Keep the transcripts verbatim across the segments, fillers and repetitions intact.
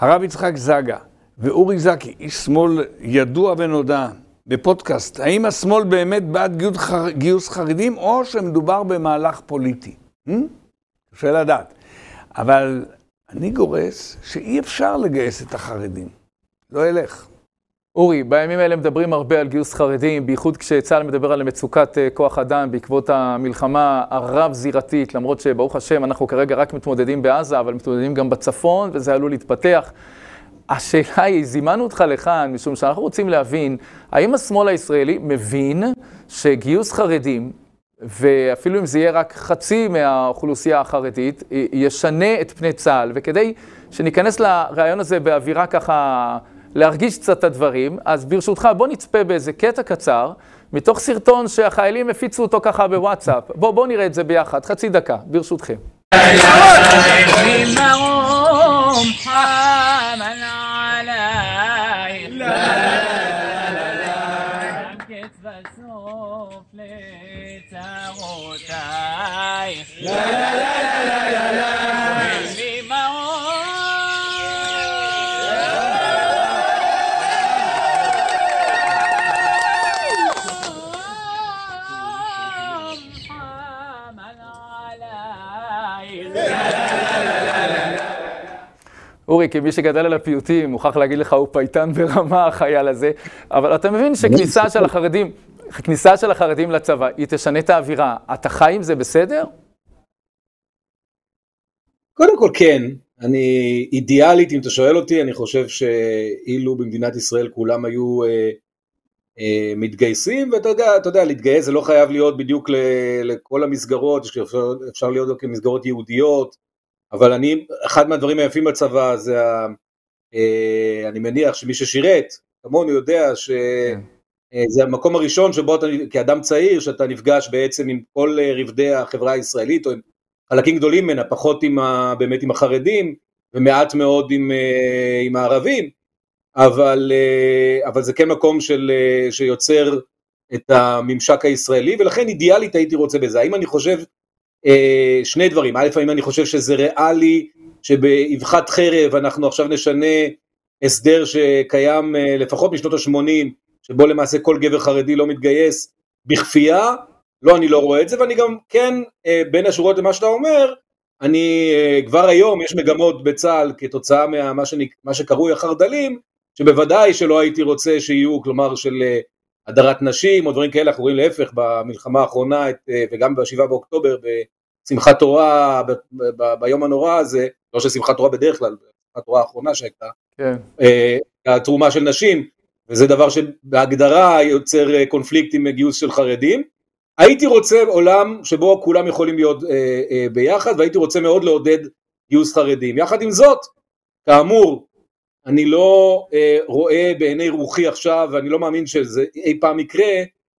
הרב יצחק זגה ואורי זקי, איש שמאל ידוע ונודע, בפודקאסט, האם השמאל באמת בעד גיוס חרדים או שמדובר במהלך פוליטי? קשה לדעת. אבל אני גורס שאי אפשר לגייס את החרדים. לא ילך. אורי, בימים האלה מדברים הרבה על גיוס חרדים, בייחוד כשצה"ל מדבר על מצוקת כוח אדם בעקבות המלחמה הרב-זירתית, למרות שברוך השם אנחנו כרגע רק מתמודדים בעזה, אבל מתמודדים גם בצפון, וזה עלול להתפתח. השאלה היא, זימנו אותך לכאן, משום שאנחנו רוצים להבין, האם השמאל הישראלי מבין שגיוס חרדים, ואפילו אם זה יהיה רק חצי מהאוכלוסייה החרדית, ישנה את פני צה"ל, וכדי שניכנס לרעיון הזה באווירה ככה, להרגיש קצת את הדברים, אז ברשותך בוא נצפה באיזה קטע קצר, מתוך סרטון שהחיילים הפיצו אותו ככה בוואטסאפ. בוא, בוא נראה את זה ביחד, חצי דקה, ברשותכם. אורי, כמי שגדל על הפיוטים, מוכרח להגיד לך, הוא פייטן ברמה החייל הזה, אבל אתה מבין שכניסה של החרדים, כניסה של החרדים לצבא, היא תשנה את האווירה. אתה חי עם זה בסדר? קודם כל כן, אני אידיאלית, אם אתה שואל אותי, אני חושב שאילו במדינת ישראל כולם היו אה, אה, מתגייסים, ואתה יודע, אתה יודע, להתגייס זה לא חייב להיות בדיוק ל, לכל המסגרות, אפשר, אפשר להיות כמסגרות יהודיות, אבל אני, אחד מהדברים היפים בצבא זה, אה, אני מניח שמי ששירת, כמונו יודע שזה המקום הראשון שבו אתה, כאדם צעיר, שאתה נפגש בעצם עם כל רבדי החברה הישראלית, או עם חלקים גדולים ממנה, פחות עם ה, באמת עם החרדים, ומעט מאוד עם, עם הערבים, אבל, אבל זה כן מקום של, שיוצר את הממשק הישראלי, ולכן אידיאלית הייתי רוצה בזה. האם אני חושב, שני דברים, א', האם אני חושב שזה ריאלי, שבאבחת חרב אנחנו עכשיו נשנה הסדר שקיים לפחות משנות ה-שמונים, שבו למעשה כל גבר חרדי לא מתגייס בכפייה, לא, אני לא רואה את זה, ואני גם כן, בין השורות למה שאתה אומר, אני כבר היום, יש מגמות בצה"ל כתוצאה מה שאני, מה שקרוי החרדלים, שבוודאי שלא הייתי רוצה שיהיו, כלומר של הדרת נשים או דברים כאלה, אנחנו רואים להפך במלחמה האחרונה, וגם בשבעה באוקטובר, בשמחת תורה, ב, ב, ב, ביום הנורא הזה, לא של שמחת תורה בדרך כלל, בשמחת תורה האחרונה שהייתה, כן. התרומה של נשים, וזה דבר שבהגדרה יוצר קונפליקט עם גיוס של חרדים. הייתי רוצה עולם שבו כולם יכולים להיות אה, אה, ביחד, והייתי רוצה מאוד לעודד גיוס חרדים. יחד עם זאת, כאמור, אני לא אה, רואה בעיני רוחי עכשיו, ואני לא מאמין שזה אי פעם יקרה,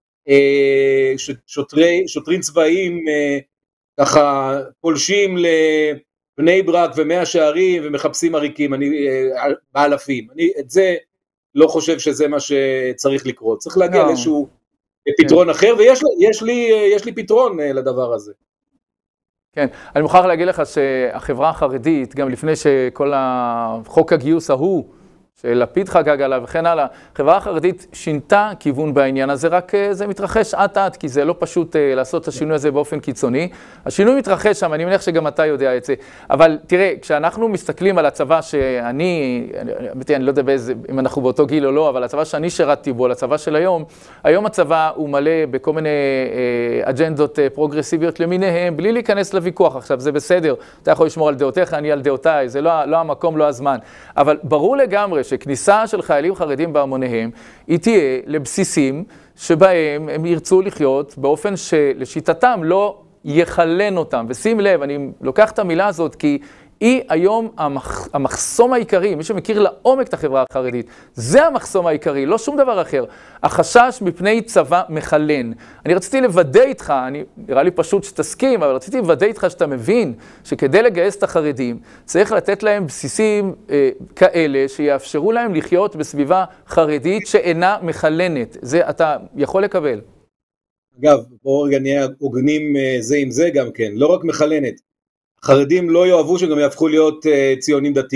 אה, ששוטרי, שוטרים צבאיים אה, ככה פולשים לבני ברק ומאה שערים ומחפשים עריקים, אני, אה, באלפים. אני את זה לא חושב שזה מה שצריך לקרות. צריך להגיע לאיזשהו פתרון אחר, ויש יש לי, יש לי פתרון לדבר הזה. כן, אני מוכרח להגיד לך שהחברה החרדית, גם לפני שכל החוק הגיוס ההוא, שלפיד חגג עליו וכן הלאה, החברה החרדית שינתה כיוון בעניין הזה, רק זה מתרחש עט עט, כי זה לא פשוט לעשות את השינוי הזה באופן קיצוני. השינוי מתרחש שם, אני מניח שגם אתה יודע את זה. אבל תראה, כשאנחנו מסתכלים על הצבא שאני, אני, אני לא יודע באיזה, אם אנחנו באותו גיל או לא, אבל הצבא שאני שירתתי בו, הצבא של היום, היום הצבא הוא מלא בכל מיני אה, אג'נדות אה, פרוגרסיביות למיניהם, בלי להיכנס לוויכוח. עכשיו, זה בסדר, אתה יכול לשמור על דעותיך, אני על דעותיי, זה לא, לא המקום, לא הזמן. אבל ברור לגמרי שכניסה של חיילים חרדים בהמוניהם, היא תהיה לבסיסים שבהם הם ירצו לחיות באופן שלשיטתם לא יחלן אותם. ושים לב, אני לוקח את המילה הזאת כי היא היום המח... המחסום העיקרי, מי שמכיר לעומק את החברה החרדית, זה המחסום העיקרי, לא שום דבר אחר. החשש מפני צבא מחלן. אני רציתי לוודא איתך, אני, נראה לי פשוט שתסכים, אבל רציתי לוודא איתך שאתה מבין שכדי לגייס את החרדים, צריך לתת להם בסיסים אה, כאלה שיאפשרו להם לחיות בסביבה חרדית שאינה מחלנת. זה אתה יכול לקבל. אגב, בואו רגע נהיה עוגנים זה עם זה גם כן, לא רק מחלנת. חרדים לא יאהבו שגם יהפכו להיות uh, ציונים דתיים.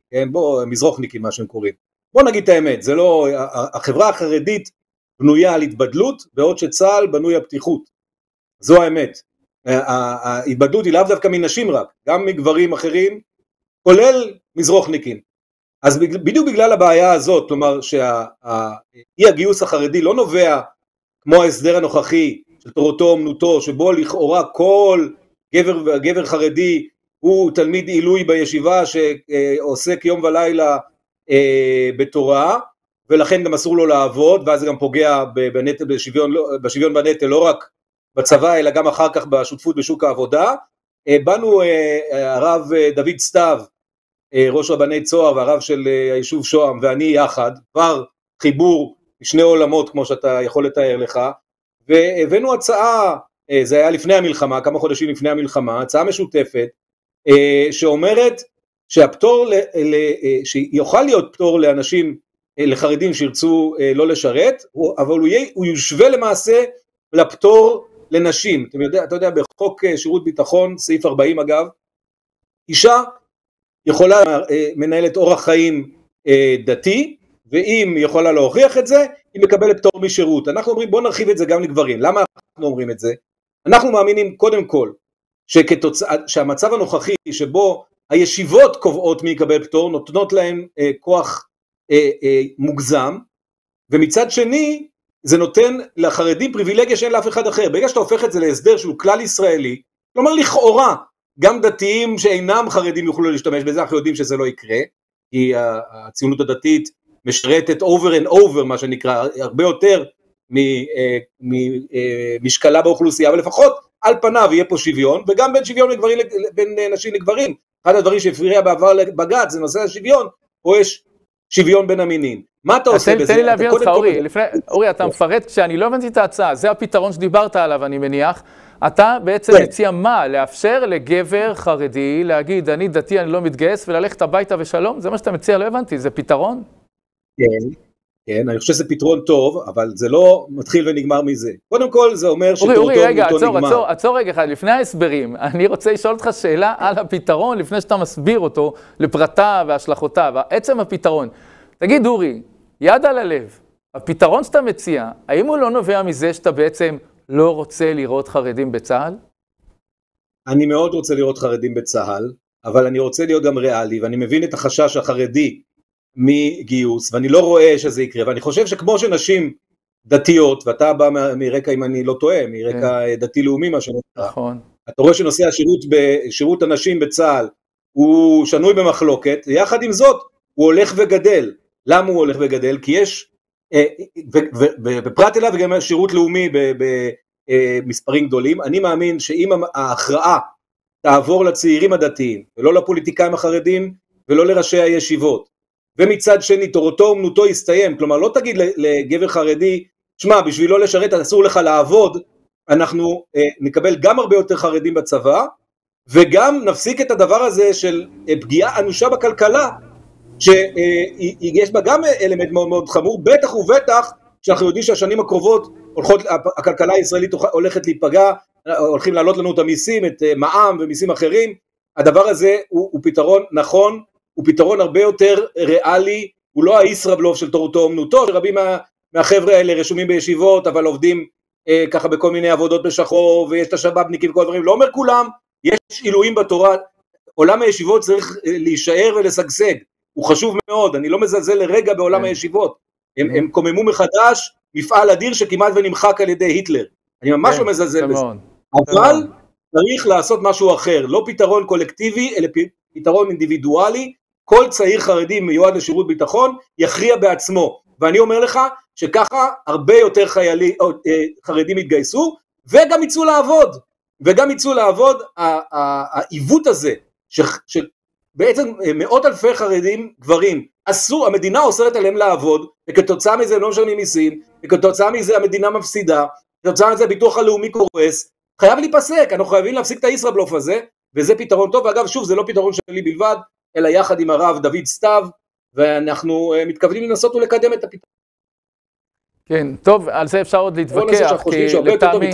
כן, בוא, מזרוחניקים מה שהם קוראים. בוא נגיד את האמת, זה לא, החברה החרדית בנויה על התבדלות, בעוד שצה"ל בנוי על פתיחות. זו האמת. ההתבדלות היא לאו דווקא מנשים רק, גם מגברים אחרים, כולל מזרוחניקים. אז בדיוק בגלל הבעיה הזאת, כלומר שאי הגיוס החרדי לא נובע כמו ההסדר הנוכחי של תורתו אומנותו, שבו לכאורה כל גבר, גבר חרדי הוא תלמיד עילוי בישיבה שעוסק יום ולילה אה, בתורה, ולכן גם אסור לו לעבוד, ואז זה גם פוגע בנטל, בשוויון, בשוויון בנטל, לא רק בצבא, אלא גם אחר כך בשותפות בשוק העבודה. אה, באנו אה, הרב דוד סתיו, אה, ראש רבני צוהר והרב של אה, היישוב שוהם, ואני יחד, כבר חיבור משני עולמות כמו שאתה יכול לתאר לך, והבאנו הצעה, אה, זה היה לפני המלחמה, כמה חודשים לפני המלחמה, הצעה משותפת, אה, שאומרת שהפטור, ל, ל, אה, שיוכל להיות פטור לאנשים, אה, לחרדים שירצו אה, לא לשרת, אבל הוא, יהיה, הוא יושווה למעשה לפטור לנשים. אתה יודע, אתה יודע, בחוק שירות ביטחון, סעיף ארבעים אגב, אישה יכולה מנהלת אורח חיים דתי, ואם היא יכולה להוכיח את זה, היא מקבלת פטור משירות. אנחנו אומרים, בוא נרחיב את זה גם לגברים. למה אנחנו אומרים את זה? אנחנו מאמינים קודם כל, שכתוצא, שהמצב הנוכחי שבו הישיבות קובעות מי יקבל פטור, נותנות להם אה, כוח אה, אה, מוגזם, ומצד שני, זה נותן לחרדים פריבילגיה שאין לאף אחד אחר. ברגע שאתה הופך את זה להסדר שהוא כלל ישראלי, כלומר לכאורה, גם דתיים שאינם חרדים יוכלו להשתמש בזה, אנחנו יודעים שזה לא יקרה, כי הציונות הדתית משרתת over and over, מה שנקרא, הרבה יותר ממשקלה באוכלוסייה, אבל לפחות על פניו יהיה פה שוויון, וגם בין שוויון לגברים, בין נשים לגברים. אחד הדברים שהפריע בעבר לבג"ץ, זה נושא השוויון, פה יש שוויון בין המינים. מה אתה עושה בזה? תן לי להבין אותך, אורי, אורי, אתה מפרט, כשאני לא הבנתי את ההצעה, זה הפתרון שדיברת עליו, אני מניח, אתה בעצם מציע מה? לאפשר לגבר חרדי להגיד, אני דתי, אני לא מתגייס, וללכת הביתה ושלום? זה מה שאתה מציע, לא הבנתי, זה פתרון? כן, כן, אני חושב שזה פתרון טוב, אבל זה לא מתחיל ונגמר מזה. קודם כל זה אומר שתורתו אורי, רגע, עצור, נגמר. עצור, עצור רגע אחד, לפני ההסברים, אני רוצה לשאול אותך שאלה על הפתרון, לפני שאתה מסביר אותו לפרטיו והשלכותיו, עצם הפתרון. תגיד, אורי, יד על הלב, הפתרון שאתה מציע, האם הוא לא נובע מזה שאתה בעצם לא רוצה לראות חרדים בצה"ל? אני מאוד רוצה לראות חרדים בצה"ל, אבל אני רוצה להיות גם ריאלי, ואני מבין את החשש החרדי מגיוס, ואני לא רואה שזה יקרה, ואני חושב שכמו שנשים דתיות, ואתה בא מרקע, אם אני לא טועה, מרקע כן. דתי-לאומי, מה שנקרא, נכון. אתה רואה שנושא השירות, שירות הנשים בצה"ל, הוא שנוי במחלוקת, יחד עם זאת, הוא הולך וגדל. למה הוא הולך וגדל? כי יש, בפרט אליו וגם שירות לאומי במספרים גדולים, אני מאמין שאם ההכרעה תעבור לצעירים הדתיים, ולא לפוליטיקאים החרדים, ולא לראשי הישיבות, ומצד שני תורתו אומנותו יסתיים, כלומר לא תגיד לגבר חרדי, שמע, בשביל לא לשרת אסור לך לעבוד, אנחנו נקבל גם הרבה יותר חרדים בצבא, וגם נפסיק את הדבר הזה של פגיעה אנושה בכלכלה, שיש בה גם אלמנט מאוד מאוד חמור, בטח ובטח שאנחנו יודעים שהשנים הקרובות הולכות, הכלכלה הישראלית הולכת להיפגע, הולכים לעלות לנו את המיסים, את מע"מ ומיסים אחרים, הדבר הזה הוא, הוא פתרון נכון, הוא פתרון הרבה יותר ריאלי, הוא לא הישראבלוף של תורתו אומנותו, שרבים מה, מהחבר'ה האלה רשומים בישיבות, אבל עובדים אה, ככה בכל מיני עבודות בשחור, ויש את השב"בניקים וכל דברים, לא אומר כולם, יש עילויים בתורה, עולם הישיבות צריך להישאר ולשגשג, הוא חשוב מאוד, אני לא מזלזל לרגע בעולם הישיבות, הם, הם קוממו מחדש מפעל אדיר שכמעט ונמחק על ידי היטלר, אני ממש לא מזלזל בזה, אבל צריך לעשות משהו אחר, לא פתרון קולקטיבי, אלא פתרון אינדיבידואלי, כל צעיר חרדי מיועד לשירות ביטחון יכריע בעצמו, ואני אומר לך שככה הרבה יותר חיילים, חרדים יתגייסו, וגם יצאו לעבוד, וגם יצאו לעבוד, העיוות הזה, שבעצם מאות אלפי חרדים גברים, אסור, המדינה אוסרת עליהם לעבוד, וכתוצאה מזה הם לא משלמים מיסים, וכתוצאה מזה המדינה מפסידה, וכתוצאה מזה הביטוח הלאומי קורס, חייב להיפסק, אנחנו חייבים להפסיק את הישראבלוף הזה, וזה פתרון טוב, ואגב שוב זה לא פתרון שלי בלבד, אלא יחד עם הרב דוד סתיו, ואנחנו מתכוונים לנסות ולקדם את הפתרון. כן, טוב, על זה אפשר עוד להתווכח, כי לטעמי...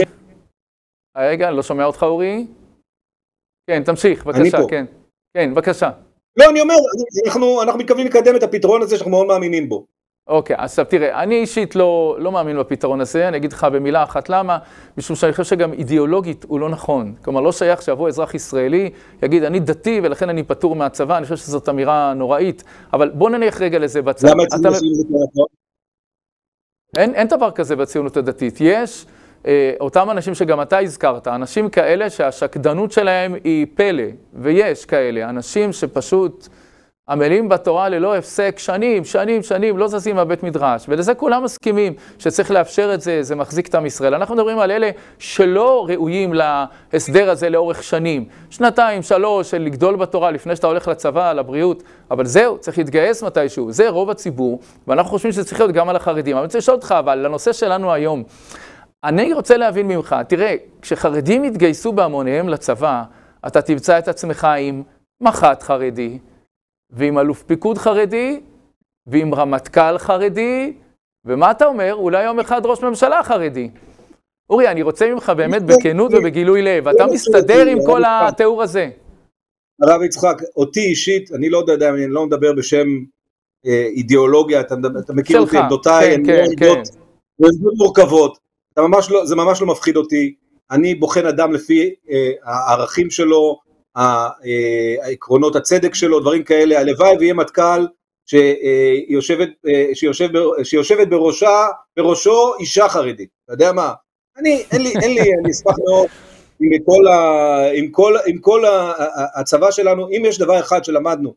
רגע, לא שומע אותך אורי? כן, תמשיך, בבקשה, כן. כן, בבקשה. לא, אני אומר, אנחנו, אנחנו מתכוונים לקדם את הפתרון הזה שאנחנו מאוד מאמינים בו. אוקיי, אז תראה, אני אישית לא, לא מאמין בפתרון הזה, אני אגיד לך במילה אחת למה, משום שאני חושב שגם אידיאולוגית הוא לא נכון. כלומר, לא שייך שיבוא אזרח ישראלי, יגיד, אני דתי ולכן אני פטור מהצבא, אני חושב שזאת אמירה נוראית, אבל בוא נניח רגע לזה בצד. למה אצלנו עושים את זה? אין, אין דבר כזה בציונות הדתית. יש אה, אותם אנשים שגם אתה הזכרת, אנשים כאלה שהשקדנות שלהם היא פלא, ויש כאלה, אנשים שפשוט עמלים בתורה ללא הפסק שנים, שנים, שנים, לא זזים מהבית מדרש, ולזה כולם מסכימים שצריך לאפשר את זה, זה מחזיק את עם ישראל. אנחנו מדברים על אלה שלא ראויים להסדר הזה לאורך שנים, שנתיים, שלוש, של לגדול בתורה לפני שאתה הולך לצבא, לבריאות, אבל זהו, צריך להתגייס מתישהו, זה רוב הציבור, ואנחנו חושבים שזה צריך להיות גם על החרדים. אני רוצה לשאול אותך, אבל לנושא שלנו היום, אני רוצה להבין ממך, תראה, כשחרדים יתגייסו בהמוניהם לצבא, אתה תמצא את עצמך עם מח"ט חרדי, ועם אלוף פיקוד חרדי, ועם רמטכ"ל חרדי, ומה אתה אומר? אולי יום אחד ראש ממשלה חרדי. אורי, אני רוצה ממך באמת בכנות ובגילוי לב, אתה מסתדר עם כל התיאור הזה. הרב יצחק, אותי אישית, אני לא יודע, אני לא מדבר בשם אידיאולוגיה, אתה מכיר אותי, עמדותיי, עמדות מורכבות, זה ממש לא מפחיד אותי, אני בוחן אדם לפי הערכים שלו, העקרונות הצדק שלו, דברים כאלה, הלוואי ויהיה מטכ"ל שיושבת, שיושב, שיושבת בראשה, בראשו אישה חרדית, אתה יודע מה? אני, אין לי, אין לי, אני אשמח מאוד עם כל, ה, עם כל, עם כל הצבא שלנו, אם יש דבר אחד שלמדנו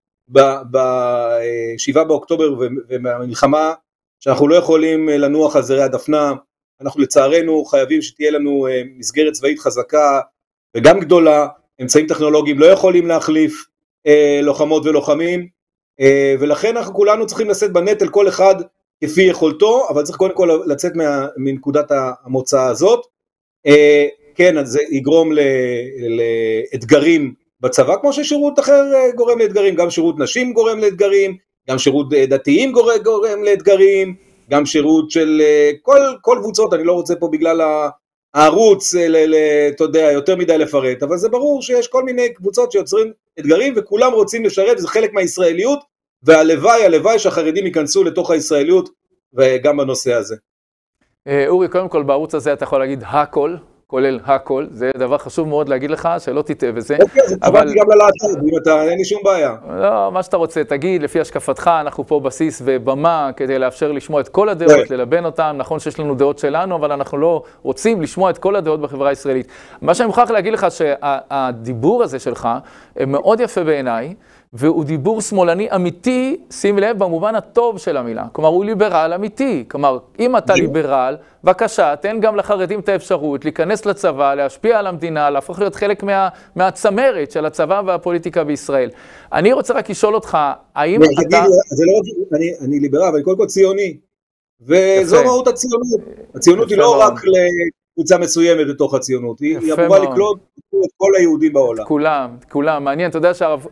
בשבעה באוקטובר ובמלחמה, שאנחנו לא יכולים לנוח על זרי הדפנה, אנחנו לצערנו חייבים שתהיה לנו מסגרת צבאית חזקה וגם גדולה, אמצעים טכנולוגיים לא יכולים להחליף אה, לוחמות ולוחמים, אה, ולכן אנחנו כולנו צריכים לשאת בנטל כל אחד כפי יכולתו, אבל צריך קודם כל לצאת מה, מנקודת המוצא הזאת. אה, כן, אז זה יגרום ל, לאתגרים בצבא, כמו ששירות אחר גורם לאתגרים, גם שירות נשים גורם לאתגרים, גם שירות דתיים גורם, גורם לאתגרים, גם שירות של כל, כל קבוצות, אני לא רוצה פה בגלל ה... הערוץ, אתה יודע, יותר מדי לפרט, אבל זה ברור שיש כל מיני קבוצות שיוצרים אתגרים, וכולם רוצים לשרת, זה חלק מהישראליות, והלוואי, הלוואי שהחרדים ייכנסו לתוך הישראליות, וגם בנושא הזה. אורי, קודם כל, בערוץ הזה אתה יכול להגיד הכל, כולל הכל, זה דבר חשוב מאוד להגיד לך, שלא תטעה בזה. אוקיי, זה תבעתי גם ללהט"ב, אם אתה, אין לי שום בעיה. לא, מה שאתה רוצה, תגיד, לפי השקפתך, אנחנו פה בסיס ובמה, כדי לאפשר לשמוע את כל הדעות, ללבן אותן, נכון שיש לנו דעות שלנו, אבל אנחנו לא רוצים לשמוע את כל הדעות בחברה הישראלית. מה שאני מוכרח להגיד לך, שהדיבור הזה שלך, מאוד יפה בעיניי, והוא דיבור שמאלני אמיתי, שים לב, במובן הטוב של המילה. כלומר, הוא ליברל אמיתי. כלומר, אם אתה ליברל, בבקשה, תן גם לחרדים את האפשרות להיכנס לצבא, להשפיע על המדינה, להפוך להיות חלק מה, מהצמרת של הצבא והפוליטיקה בישראל. אני רוצה רק לשאול אותך, האם לא, אתה... תגיד, זה לא, אני, אני ליברל, אבל קודם כל ציוני. וזו מהות הציונות. הציונות היא לא רק לקבוצה מסוימת בתוך הציונות, היא אמורה לקלוט את כל היהודים בעולם. כולם, כולם. מעניין, אתה יודע שהרב...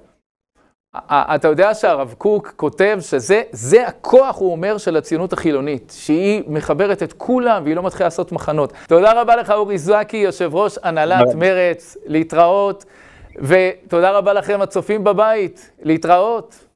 אתה יודע שהרב קוק כותב שזה זה הכוח, הוא אומר, של הציונות החילונית, שהיא מחברת את כולם והיא לא מתחילה לעשות מחנות. תודה רבה לך אורי זועקי, יושב ראש הנהלת מרץ, להתראות, ותודה רבה לכם הצופים בבית, להתראות.